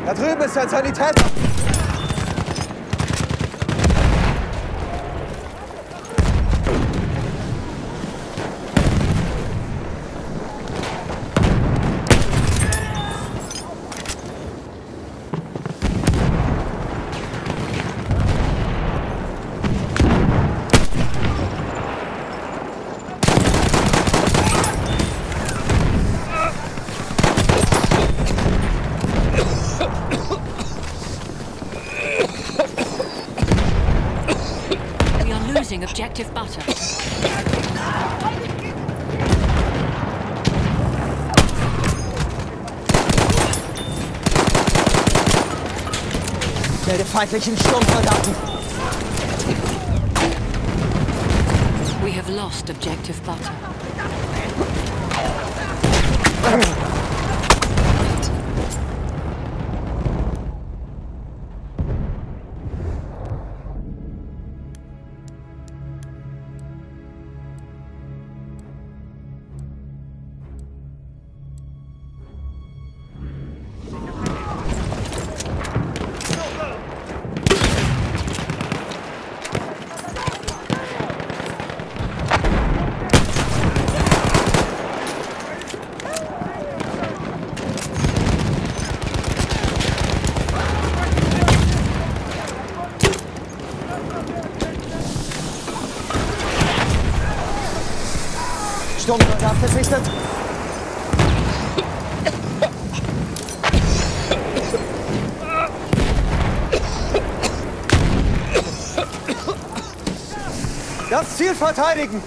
Da drüben ist ein Sanitäter. Objective butter. Melde feindlichen Sturmsoldaten. We have lost objective butter. Sturmsoldat verpflichtet. Das Ziel verteidigen!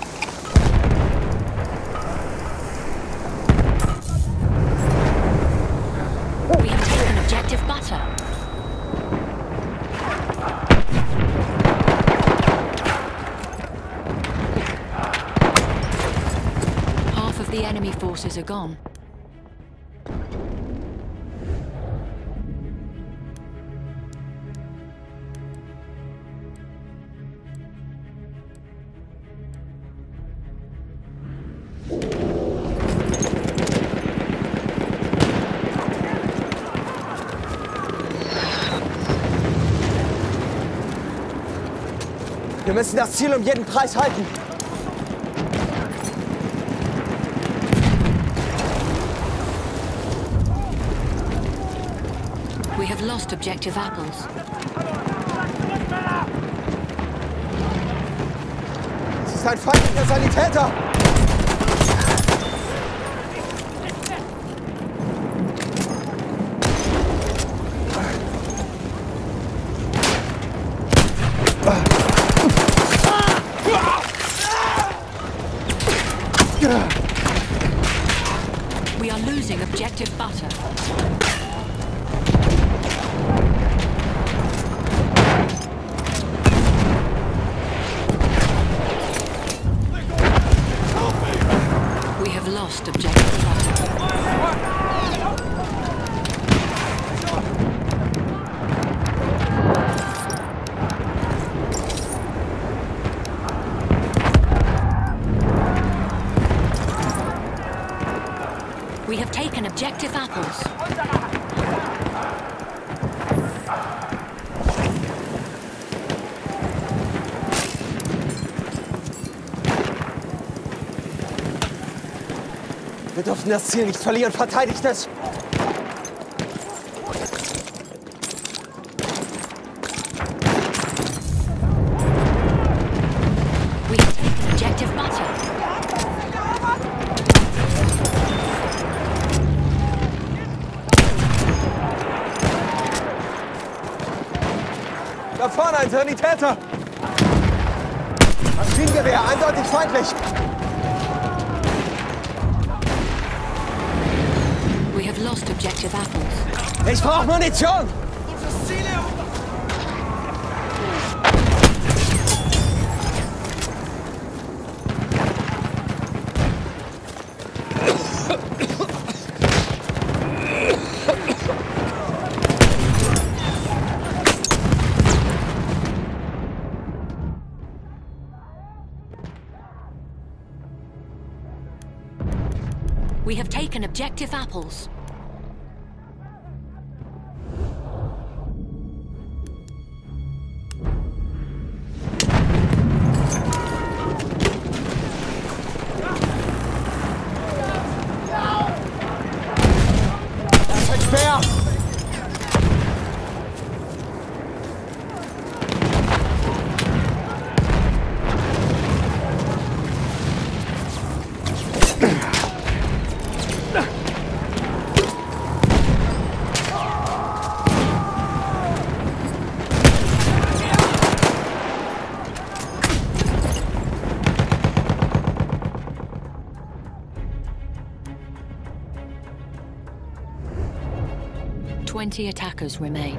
We have taken objective butter. Half of the enemy forces are gone. Wir müssen das Ziel um jeden Preis halten. We have lost objective apples. Es ist ein feindlicher Sanitäter! We are losing objective butter. We have lost objective butter. We have taken objective apples. Wir dürfen das Ziel nicht verlieren. Verteidigt es! We have taken objective butter. Da vorne ein Sanitäter! Maschinengewehr, eindeutig feindlich! We have lost objective apples. Ich brauche Munition! We have taken objective apples. 20 attackers remain.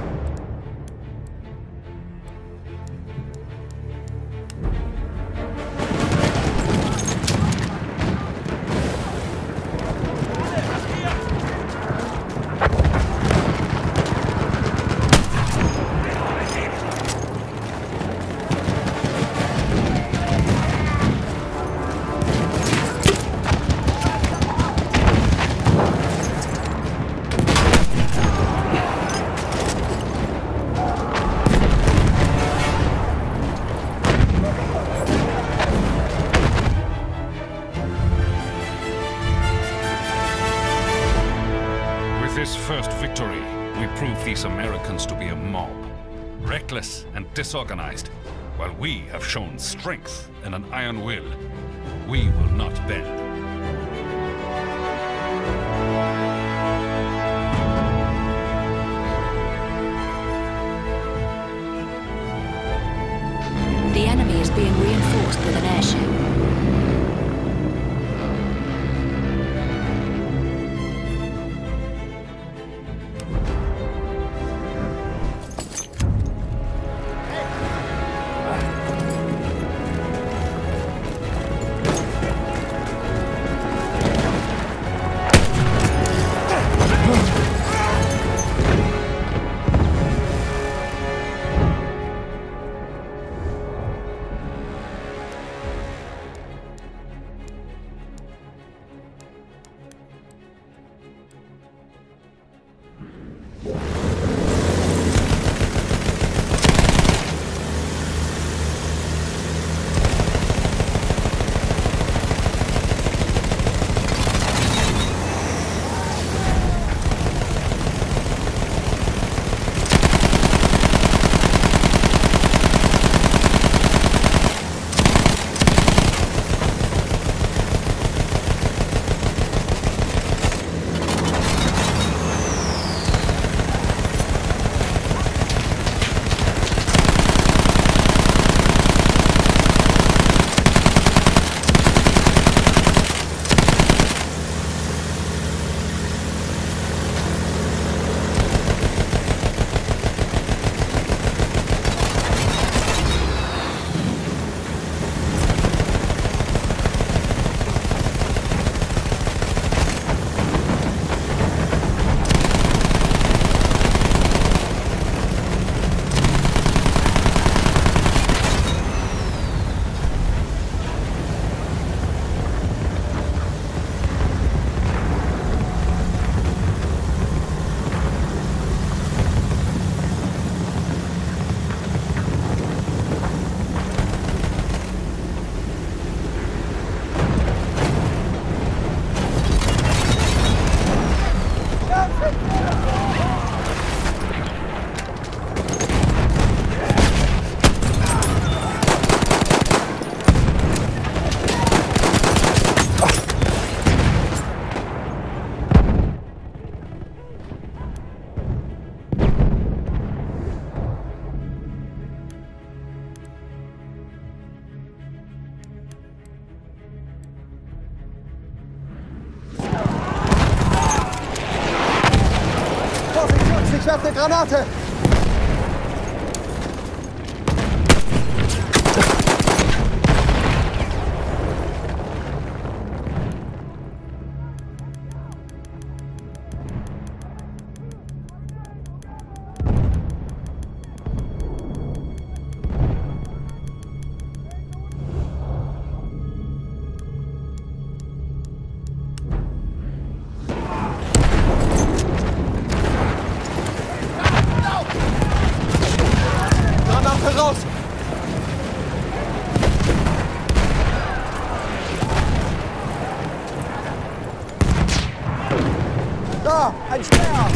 This first victory, we prove these Americans to be a mob, reckless and disorganized, while we have shown strength and an iron will. We will not bend. The enemy is being reinforced with an airship. Ich werfe eine Granate! Raus! Da! Ein Speer!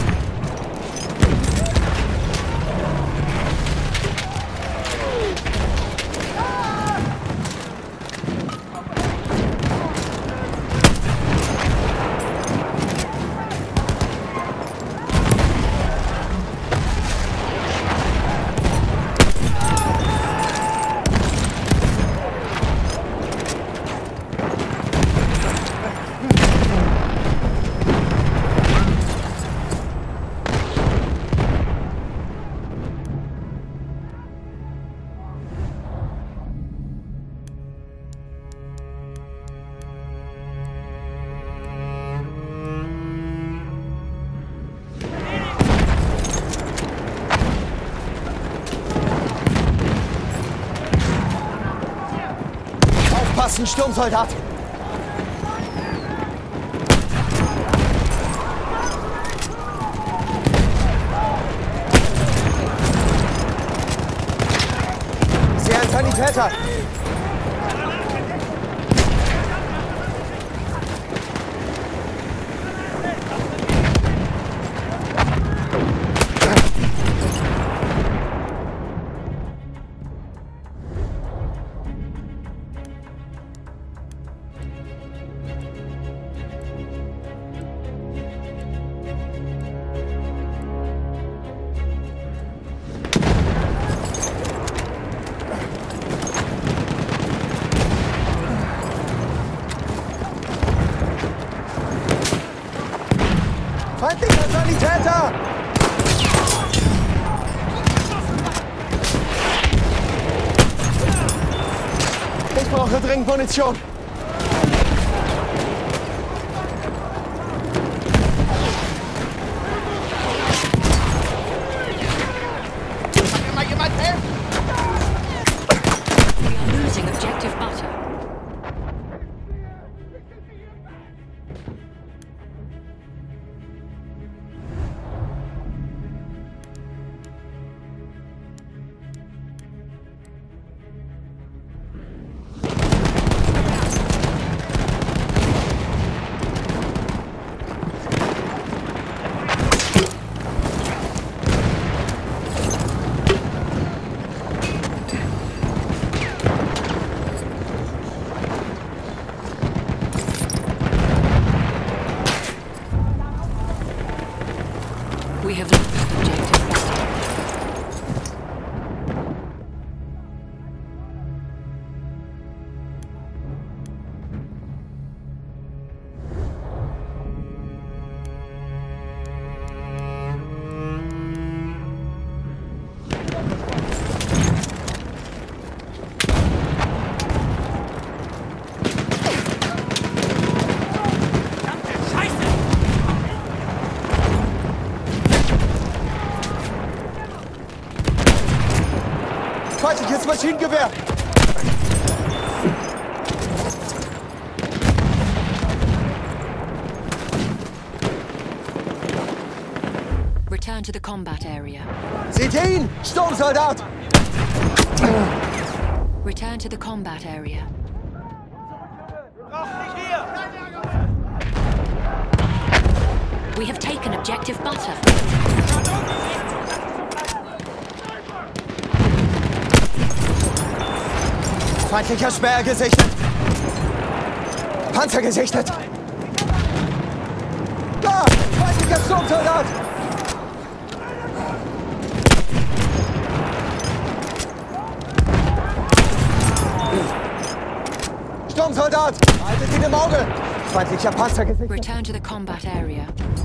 Das ist ein Sturmsoldat. Ich sehe einen Sanitäter. Feindlicher Sanitäter! Ich brauche dringend Munition. Kann mir mal jemand helfen? We are losing objective butter. We have lost objective butter. Feindliches Maschinengewehr! Return to the combat area. Seht ihr ihn? Sturmsoldat! Return to the combat area. We have taken objective butter. Feindlicher Sperr gesichtet! Panzer gesichtet! Da! Feindlicher Sturmsoldat! Sturmsoldat! Haltet ihn im Auge! Feindlicher Panzer gesichtet! Return to the combat area.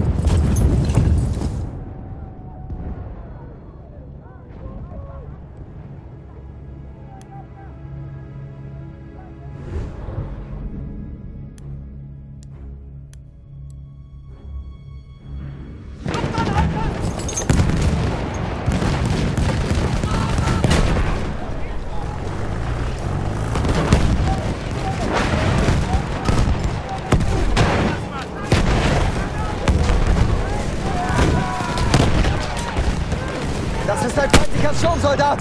Das ist ein feindlicher Sturmsoldat!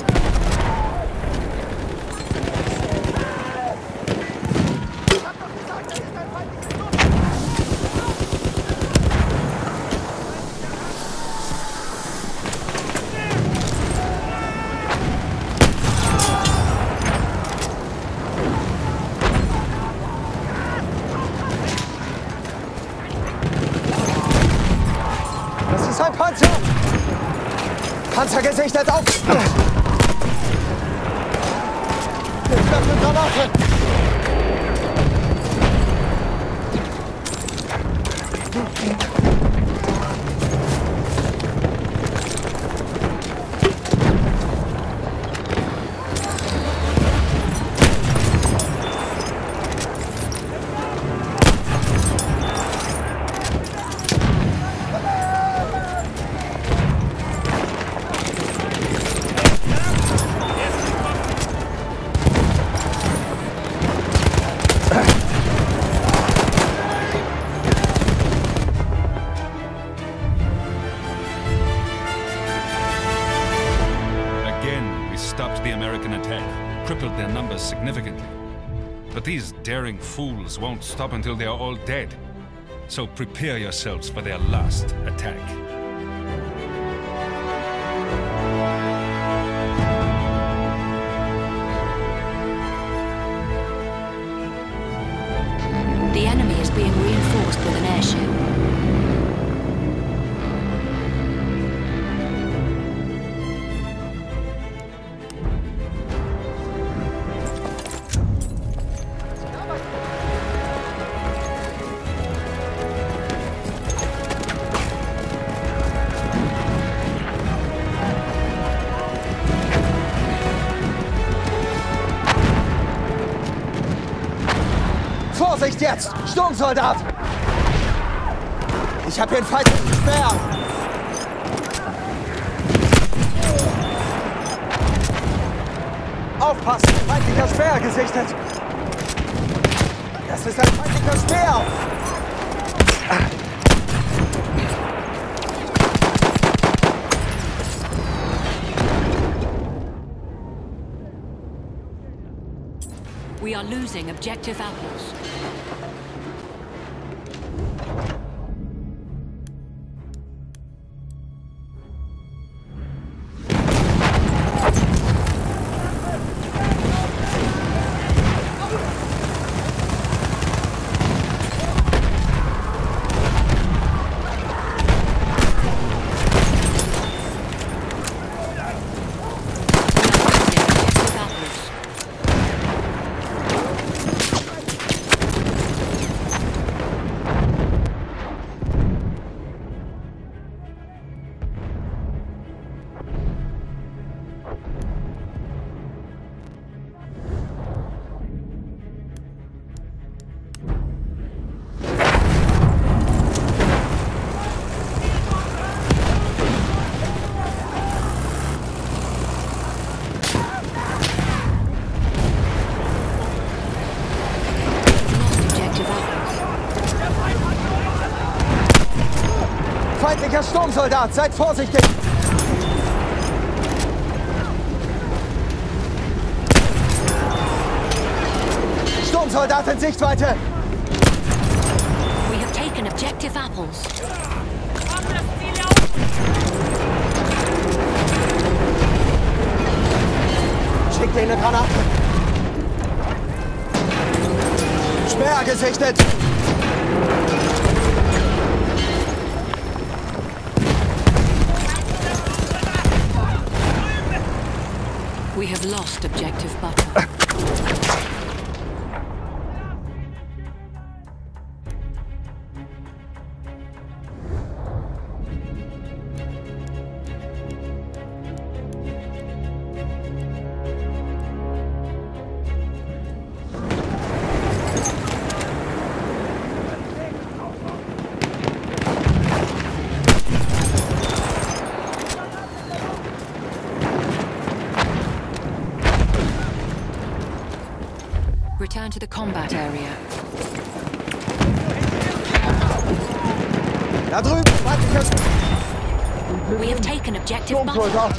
Das ist ein Panzer! Panzer gesichtet auf! Ich werfe Granate! numbers significantly. But these daring fools won't stop until they are all dead. So prepare yourselves for their last attack. The enemy is being reinforced with an airship. Vorsicht jetzt! Sturmsoldat! Ich habe hier einen feindlichen Speer! Aufpassen! Feindlicher Speer gesichtet! Das ist ein feindlicher Speer! We are losing objective apples. Feindlicher Sturmsoldat, seid vorsichtig! Sturmsoldat in Sichtweite! We have taken objective apples. Schickt dir eine Granate! Speer gesichtet! We have lost objective butter. Return to the combat area. Da drüben, feindlicher We have taken objective butter. Sturmsoldat!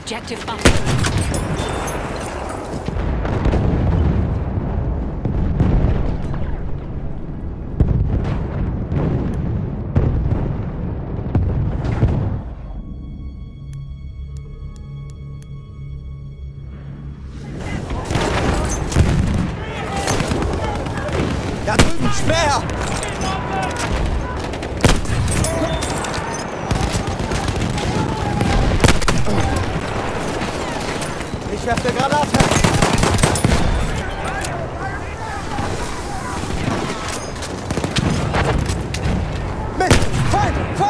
objective butter. Da drüben, Speer! Ich werfe eine Granate! Mit! Feind! Feind!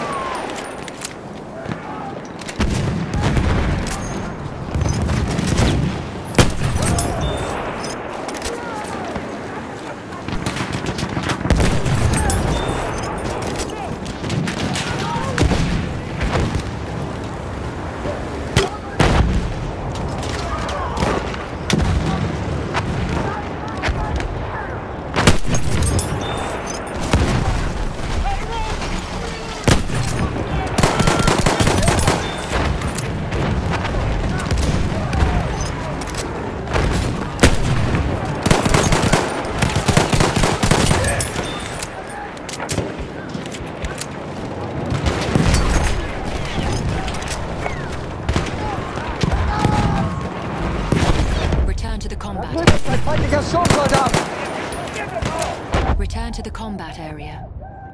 Ein feindlicher Sturmsoldat! Return to the combat area.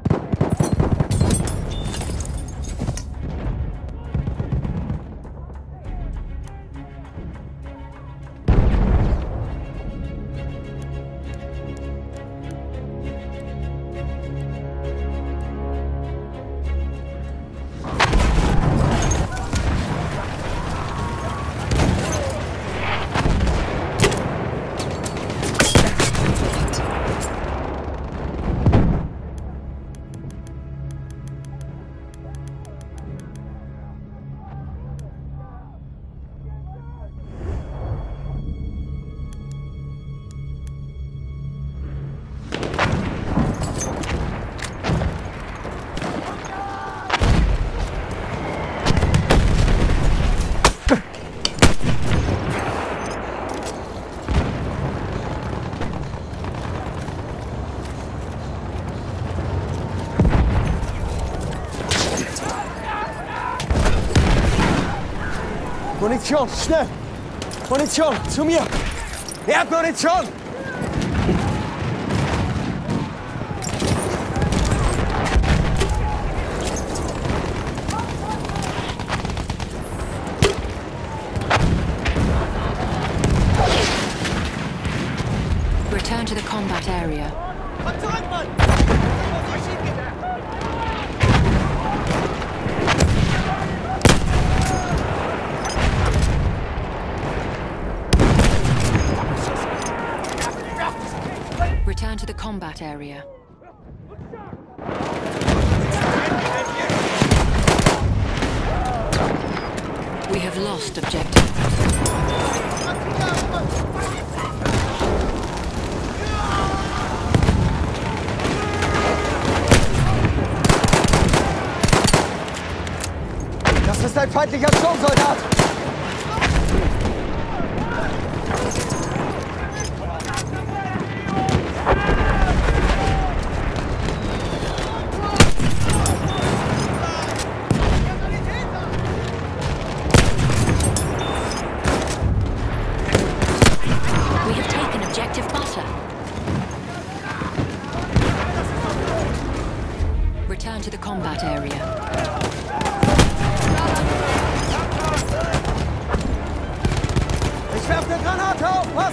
Munition, schnell! Munition, zu mir! Erdmunition! Return to the combat area. Komm zurück, Mann! Was euch hingeht! Return to the combat area. We have lost objective. Das ist ein feindlicher Sturmsoldat! We have taken objective butter. Return to the combat area. Ich werfe eine Granate auf! Was?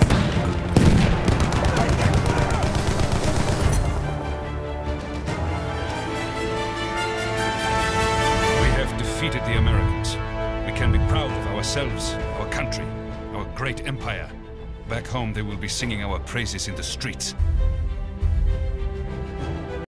We have defeated the Americans. We can be proud of ourselves, our country, our great empire. Back home, they will be singing our praises in the streets.